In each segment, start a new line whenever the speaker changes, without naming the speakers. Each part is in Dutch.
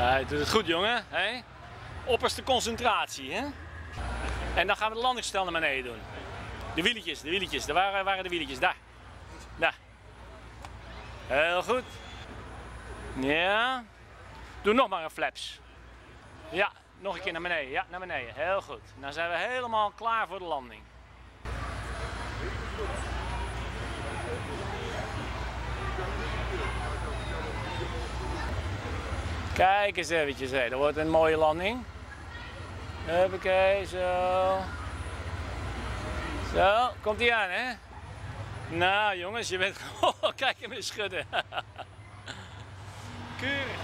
Hij doet het goed, jongen. Hey? Opperste concentratie, hè? En dan gaan we de landingsstel naar beneden doen. De wieletjes. Daar waren de wieletjes. Daar. Heel goed. Ja. Doe nog maar een flaps. Ja, nog een keer naar beneden. Ja, naar beneden. Heel goed. Dan zijn we helemaal klaar voor de landing. Kijk eens eventjes, dat wordt een mooie landing. Huppakee, zo. Zo, komt ie aan, hè? Nou jongens, je bent... Oh, kijk hem eens schudden. Keurig.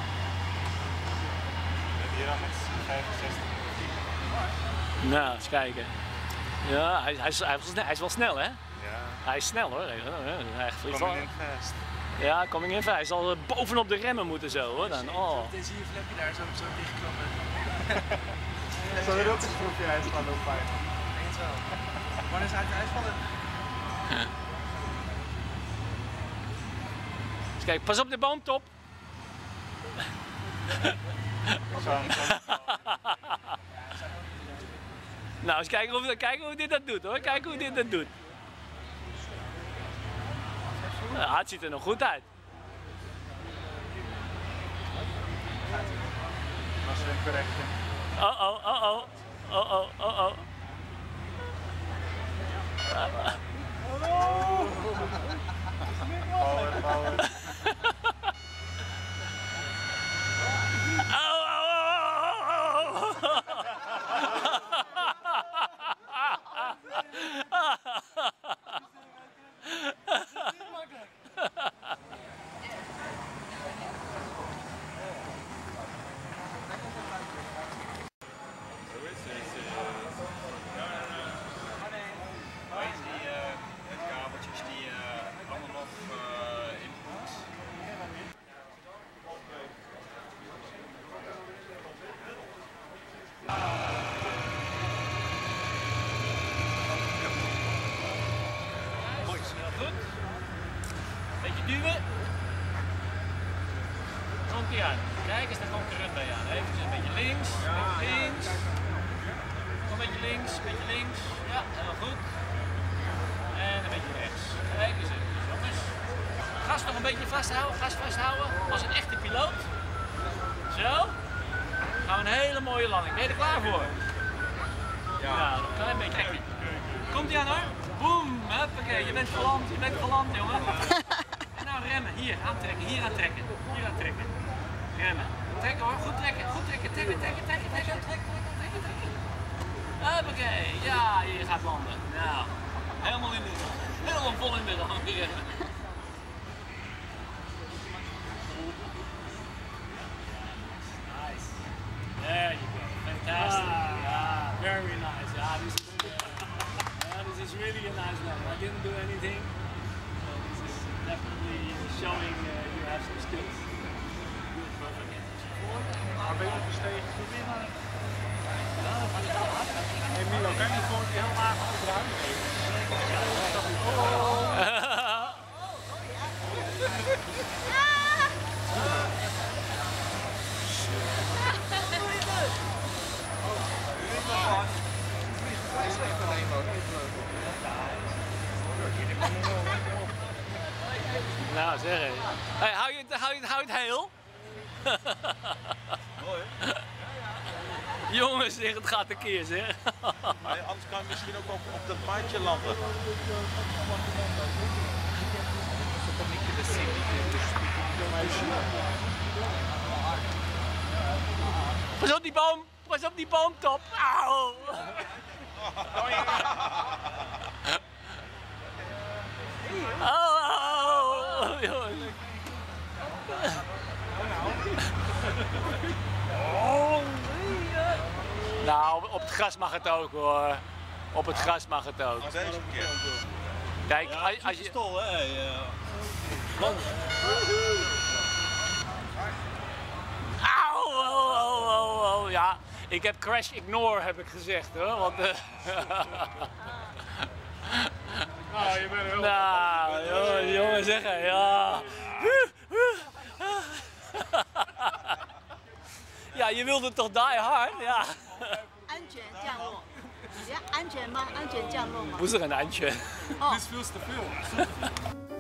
Hier dan met 65.
Nou, eens kijken. Ja, hij is wel snel, hè?
Ja.
Hij is snel, hoor. Hij vliegt wel.
Coming in fast.
Ja, coming in fast. Hij zal bovenop de remmen moeten zo, hoor. Dan. Oh.
Dan zie je flapje daar zo dichtklappen.
Zal er ook een schroefje uitvallen op 5?
Ik denk het wel. Wanneer is het uitvallen?
Dus kijk, pas op de boomtop. Nou, eens kijken hoe dit dat doet, hoor. Kijken hoe dit dat doet. Nou, het ziet er nog goed uit.
Was er een correctie?
Oh.
Power.
Beetje duwen. Komt ie aan. Kijk eens, daar komt de run bij aan. Even een beetje links, links. Nog een beetje links, Ja, heel goed. En een beetje rechts. Kijk eens even, jongens. Gas nog een beetje vasthouden. Als een echte piloot. Zo. Dan gaan we een hele mooie landing. Ben je er klaar voor? Ja. Nou, nog een klein beetje trekken. Komt ie aan, hoor. Boom, huppakee, je bent geland, jongen. En nou remmen, hier aantrekken. Remmen. Trekken, hoor, goed trekken. Trekken. Huppakee, ja, je gaat landen. Nou, helemaal vol in de landing remmen. Nice. There you go, fantastic. Very nice. This is really a nice level. I didn't do anything. So this is definitely showing you have some skills. Perfect.
Maar ben je gestegen? Hey Milo, kan je gewoon heel laag achteruit?
Nou zeg hé. Hey, hou je het heel?
Mooi.
Jongens, zeg, het gaat een keer zeg.
Anders kan je misschien ook op dat paardje landen.
Pas op die boomtop. Auw. Oh, jongens. Nou, op het gras mag het ook, hoor. Op het gras mag het ook.
Deze keer.
Kijk, als je...
Stol, hè?
Auw, ja. Ik heb crash ignore, heb ik gezegd, hoor. Want,
Nou, je bent heel...
nou, jongen, zeggen, ja. Ja, je wilde toch die hard? Ja.
安全降落，你要安全吗？安全降落吗？
不是很安全。
哦
Dit is veel te veel.